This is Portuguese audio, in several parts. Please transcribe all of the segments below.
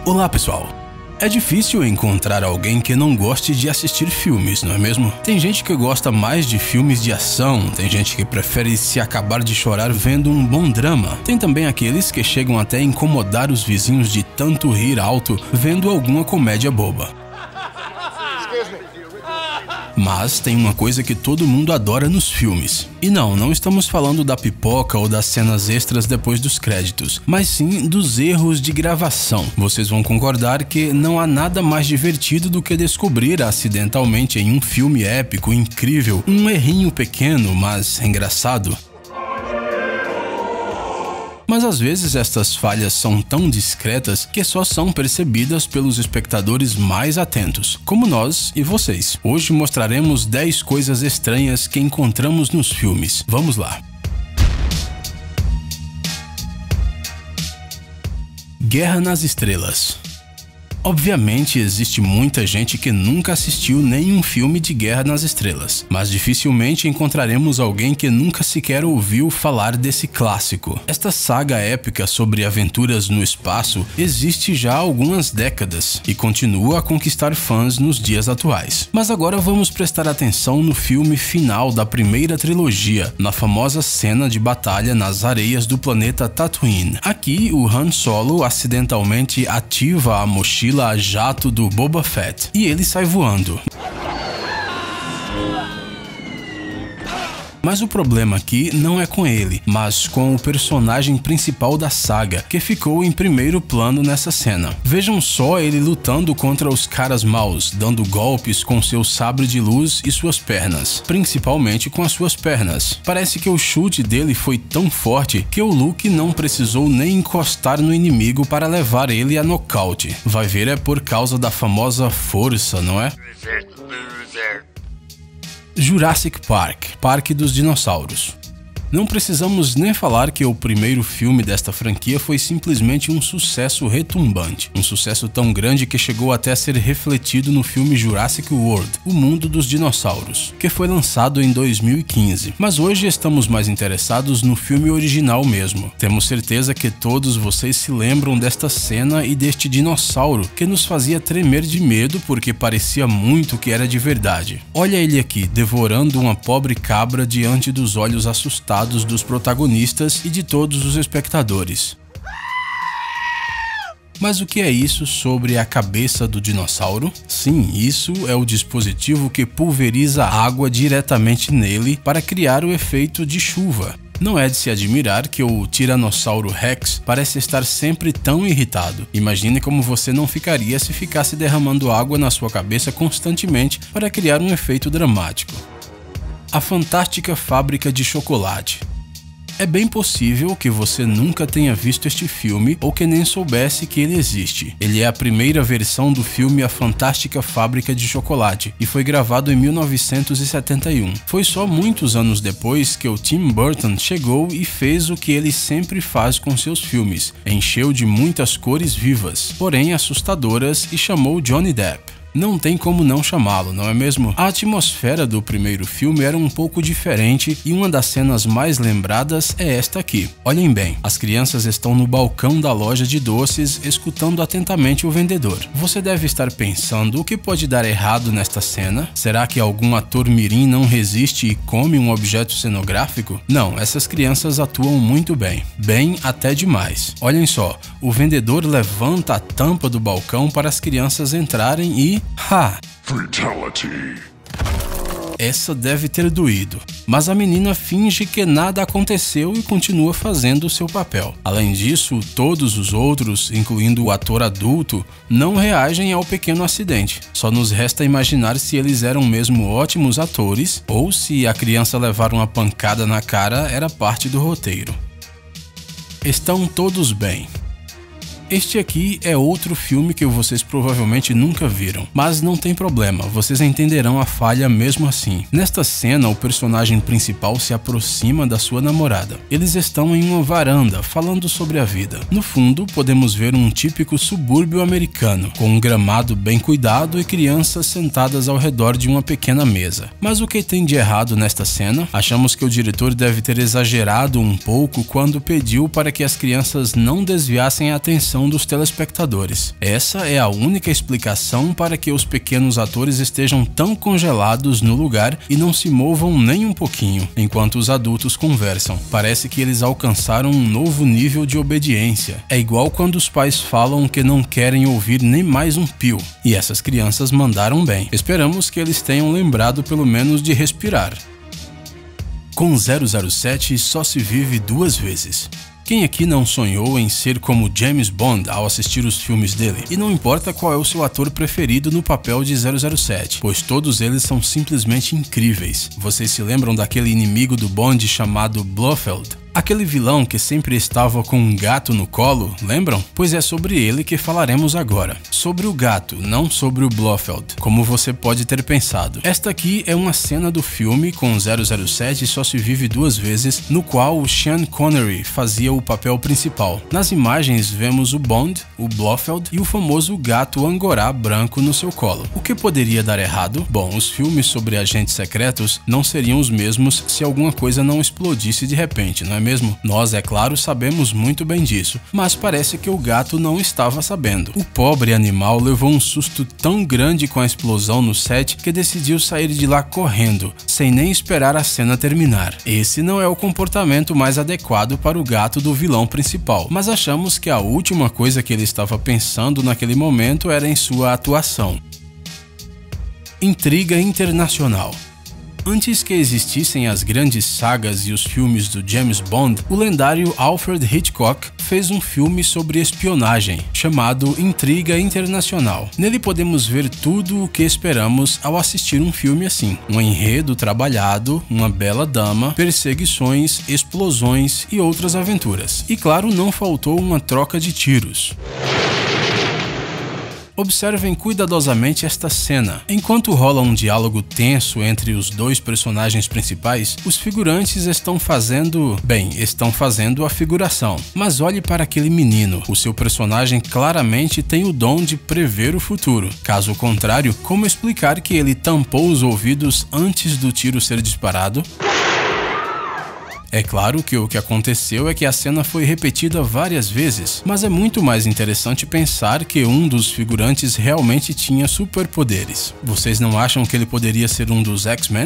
Olá pessoal! É difícil encontrar alguém que não goste de assistir filmes, não é mesmo? Tem gente que gosta mais de filmes de ação, tem gente que prefere se acabar de chorar vendo um bom drama. Tem também aqueles que chegam até a incomodar os vizinhos de tanto rir alto vendo alguma comédia boba. Mas tem uma coisa que todo mundo adora nos filmes. E não estamos falando da pipoca ou das cenas extras depois dos créditos, mas sim dos erros de gravação. Vocês vão concordar que não há nada mais divertido do que descobrir acidentalmente em um filme épico, incrível, um errinho pequeno, mas engraçado. Mas às vezes estas falhas são tão discretas que só são percebidas pelos espectadores mais atentos, como nós e vocês. Hoje mostraremos 10 coisas estranhas que encontramos nos filmes. Vamos lá! Guerra nas Estrelas. Obviamente existe muita gente que nunca assistiu nenhum filme de Guerra nas Estrelas, mas dificilmente encontraremos alguém que nunca sequer ouviu falar desse clássico. Esta saga épica sobre aventuras no espaço existe já há algumas décadas e continua a conquistar fãs nos dias atuais. Mas agora vamos prestar atenção no filme final da primeira trilogia, na famosa cena de batalha nas areias do planeta Tatooine. Aqui o Han Solo acidentalmente ativa a mochila a jato do Boba Fett e ele sai voando. Mas o problema aqui não é com ele, mas com o personagem principal da saga, que ficou em primeiro plano nessa cena. Vejam só ele lutando contra os caras maus, dando golpes com seu sabre de luz e suas pernas, principalmente com as suas pernas. Parece que o chute dele foi tão forte que o Luke não precisou nem encostar no inimigo para levar ele a nocaute. Vai ver, é por causa da famosa força, não é? Jurassic Park, Parque dos Dinossauros. Não precisamos nem falar que o primeiro filme desta franquia foi simplesmente um sucesso retumbante. Um sucesso tão grande que chegou até a ser refletido no filme Jurassic World, O Mundo dos Dinossauros, que foi lançado em 2015. Mas hoje estamos mais interessados no filme original mesmo. Temos certeza que todos vocês se lembram desta cena e deste dinossauro que nos fazia tremer de medo porque parecia muito que era de verdade. Olha ele aqui, devorando uma pobre cabra diante dos olhos assustados dos protagonistas e de todos os espectadores. Mas o que é isso sobre a cabeça do dinossauro? Sim, isso é o dispositivo que pulveriza água diretamente nele para criar o efeito de chuva. Não é de se admirar que o Tiranossauro Rex parece estar sempre tão irritado. Imagine como você não ficaria se ficasse derramando água na sua cabeça constantemente para criar um efeito dramático. A Fantástica Fábrica de Chocolate. É bem possível que você nunca tenha visto este filme ou que nem soubesse que ele existe. Ele é a primeira versão do filme A Fantástica Fábrica de Chocolate e foi gravado em 1971. Foi só muitos anos depois que o Tim Burton chegou e fez o que ele sempre faz com seus filmes, encheu de muitas cores vivas, porém assustadoras, e chamou Johnny Depp. Não tem como não chamá-lo, não é mesmo? A atmosfera do primeiro filme era um pouco diferente e uma das cenas mais lembradas é esta aqui. Olhem bem, as crianças estão no balcão da loja de doces escutando atentamente o vendedor. Você deve estar pensando o que pode dar errado nesta cena? Será que algum ator mirim não resiste e come um objeto cenográfico? Não, essas crianças atuam muito bem. Bem até demais. Olhem só, o vendedor levanta a tampa do balcão para as crianças entrarem e... Fatality. Essa deve ter doído, mas a menina finge que nada aconteceu e continua fazendo o seu papel. Além disso, todos os outros, incluindo o ator adulto, não reagem ao pequeno acidente. Só nos resta imaginar se eles eram mesmo ótimos atores ou se a criança levar uma pancada na cara era parte do roteiro. Estão todos bem. Este aqui é outro filme que vocês provavelmente nunca viram, mas não tem problema, vocês entenderão a falha mesmo assim. Nesta cena, o personagem principal se aproxima da sua namorada. Eles estão em uma varanda, falando sobre a vida. No fundo, podemos ver um típico subúrbio americano, com um gramado bem cuidado e crianças sentadas ao redor de uma pequena mesa. Mas o que tem de errado nesta cena? Achamos que o diretor deve ter exagerado um pouco quando pediu para que as crianças não desviassem a atenção atenção dos telespectadores. Essa é a única explicação para que os pequenos atores estejam tão congelados no lugar e não se movam nem um pouquinho, enquanto os adultos conversam. Parece que eles alcançaram um novo nível de obediência. É igual quando os pais falam que não querem ouvir nem mais um pio. E essas crianças mandaram bem. Esperamos que eles tenham lembrado pelo menos de respirar. Com 007 só se vive 2 vezes. Quem aqui não sonhou em ser como James Bond ao assistir os filmes dele? E não importa qual é o seu ator preferido no papel de 007, pois todos eles são simplesmente incríveis. Vocês se lembram daquele inimigo do Bond chamado Blofeld? Aquele vilão que sempre estava com um gato no colo, lembram? Pois é sobre ele que falaremos agora. Sobre o gato, não sobre o Blofeld, como você pode ter pensado. Esta aqui é uma cena do filme com 007 Só se vive 2 vezes, no qual o Sean Connery fazia o papel principal. Nas imagens vemos o Bond, o Blofeld e o famoso gato angorá branco no seu colo. O que poderia dar errado? Bom, os filmes sobre agentes secretos não seriam os mesmos se alguma coisa não explodisse de repente, não é mesmo? Nós, é claro, sabemos muito bem disso, mas parece que o gato não estava sabendo. O pobre animal levou um susto tão grande com a explosão no set que decidiu sair de lá correndo, sem nem esperar a cena terminar. Esse não é o comportamento mais adequado para o gato do vilão principal, mas achamos que a última coisa que ele estava pensando naquele momento era em sua atuação. Intriga internacional. Antes que existissem as grandes sagas e os filmes do James Bond, o lendário Alfred Hitchcock fez um filme sobre espionagem, chamado Intriga Internacional. Nele podemos ver tudo o que esperamos ao assistir um filme assim. Um enredo trabalhado, uma bela dama, perseguições, explosões e outras aventuras. E claro, não faltou uma troca de tiros. Observem cuidadosamente esta cena. Enquanto rola um diálogo tenso entre os 2 personagens principais, os figurantes estão fazendo a figuração. Mas olhe para aquele menino. O seu personagem claramente tem o dom de prever o futuro. Caso contrário, como explicar que ele tampou os ouvidos antes do tiro ser disparado? É claro que o que aconteceu é que a cena foi repetida várias vezes, mas é muito mais interessante pensar que um dos figurantes realmente tinha superpoderes. Vocês não acham que ele poderia ser um dos X-Men?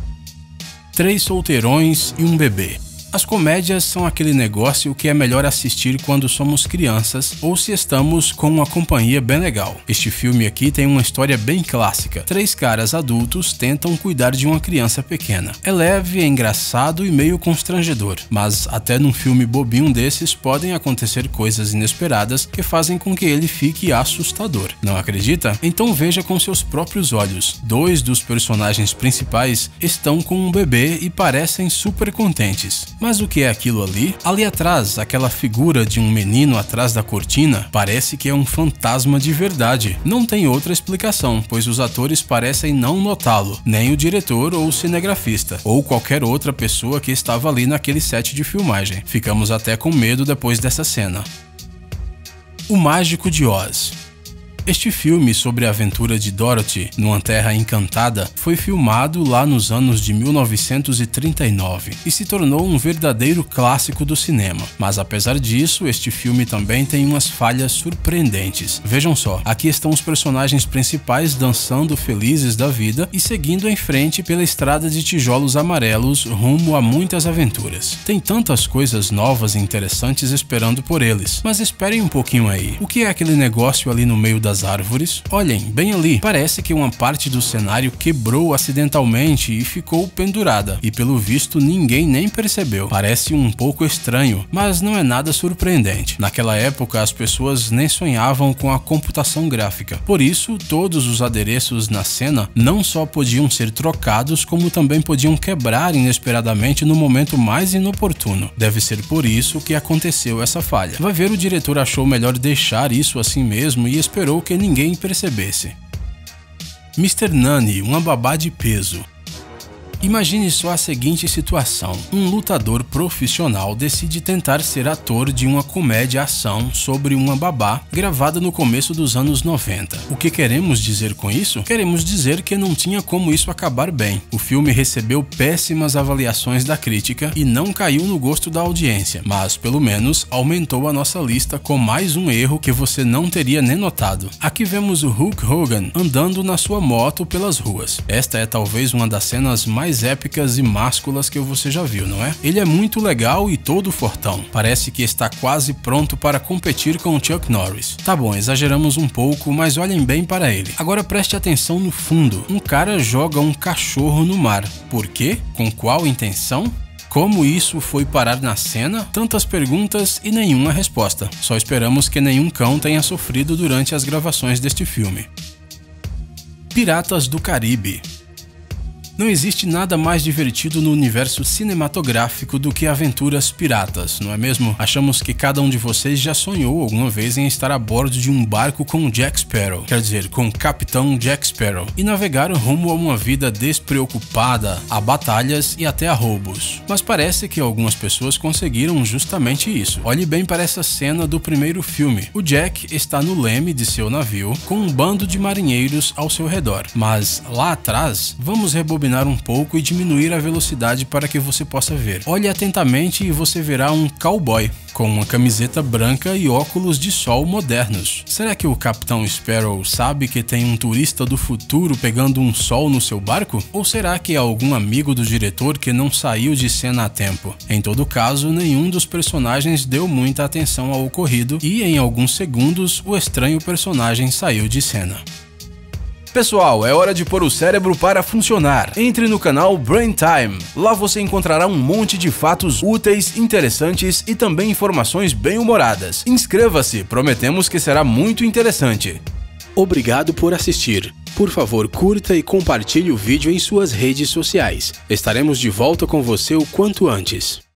3 solteirões e um bebê. As comédias são aquele negócio que é melhor assistir quando somos crianças ou se estamos com uma companhia bem legal. Este filme aqui tem uma história bem clássica. 3 caras adultos tentam cuidar de uma criança pequena. É leve, é engraçado e meio constrangedor, mas até num filme bobinho desses podem acontecer coisas inesperadas que fazem com que ele fique assustador. Não acredita? Então veja com seus próprios olhos. 2 dos personagens principais estão com um bebê e parecem super contentes. Mas o que é aquilo ali? Ali atrás, aquela figura de um menino atrás da cortina, parece que é um fantasma de verdade. Não tem outra explicação, pois os atores parecem não notá-lo, nem o diretor ou o cinegrafista, ou qualquer outra pessoa que estava ali naquele set de filmagem. Ficamos até com medo depois dessa cena. O Mágico de Oz. Este filme sobre a aventura de Dorothy numa terra encantada foi filmado lá nos anos de 1939 e se tornou um verdadeiro clássico do cinema. Mas apesar disso, este filme também tem umas falhas surpreendentes. Vejam só, aqui estão os personagens principais dançando felizes da vida e seguindo em frente pela estrada de tijolos amarelos rumo a muitas aventuras. Tem tantas coisas novas e interessantes esperando por eles. Mas esperem um pouquinho aí. O que é aquele negócio ali no meio das árvores? Olhem, bem ali. Parece que uma parte do cenário quebrou acidentalmente e ficou pendurada. E pelo visto ninguém nem percebeu. Parece um pouco estranho, mas não é nada surpreendente. Naquela época as pessoas nem sonhavam com a computação gráfica. Por isso, todos os adereços na cena não só podiam ser trocados, como também podiam quebrar inesperadamente no momento mais inoportuno. Deve ser por isso que aconteceu essa falha. Vai ver, o diretor achou melhor deixar isso assim mesmo e esperou que ninguém percebesse. Mr. Nanny, uma babá de peso. Imagine só a seguinte situação: um lutador profissional decide tentar ser ator de uma comédia-ação sobre uma babá gravada no começo dos anos 90. O que queremos dizer com isso? Queremos dizer que não tinha como isso acabar bem. O filme recebeu péssimas avaliações da crítica e não caiu no gosto da audiência, mas pelo menos aumentou a nossa lista com mais um erro que você não teria nem notado. Aqui vemos o Hulk Hogan andando na sua moto pelas ruas. Esta é talvez uma das cenas mais épicas e másculas que você já viu, não é? Ele é muito legal e todo fortão. Parece que está quase pronto para competir com o Chuck Norris. Tá bom, exageramos um pouco, mas olhem bem para ele. Agora preste atenção no fundo. Um cara joga um cachorro no mar. Por quê? Com qual intenção? Como isso foi parar na cena? Tantas perguntas e nenhuma resposta. Só esperamos que nenhum cão tenha sofrido durante as gravações deste filme. Piratas do Caribe. Não existe nada mais divertido no universo cinematográfico do que aventuras piratas, não é mesmo? Achamos que cada um de vocês já sonhou alguma vez em estar a bordo de um barco com Jack Sparrow, quer dizer, com o Capitão Jack Sparrow, e navegar rumo a uma vida despreocupada, a batalhas e até a roubos. Mas parece que algumas pessoas conseguiram justamente isso. Olhe bem para essa cena do primeiro filme. O Jack está no leme de seu navio com um bando de marinheiros ao seu redor, mas lá atrás, vamos rebobinar um pouco e diminuir a velocidade para que você possa ver. Olhe atentamente e você verá um cowboy com uma camiseta branca e óculos de sol modernos. Será que o Capitão Sparrow sabe que tem um turista do futuro pegando um sol no seu barco? Ou será que é algum amigo do diretor que não saiu de cena a tempo? Em todo caso, nenhum dos personagens deu muita atenção ao ocorrido e em alguns segundos o estranho personagem saiu de cena. Pessoal, é hora de pôr o cérebro para funcionar. Entre no canal Brain Time. Lá você encontrará um monte de fatos úteis, interessantes e também informações bem-humoradas. Inscreva-se, prometemos que será muito interessante. Obrigado por assistir. Por favor, curta e compartilhe o vídeo em suas redes sociais. Estaremos de volta com você o quanto antes.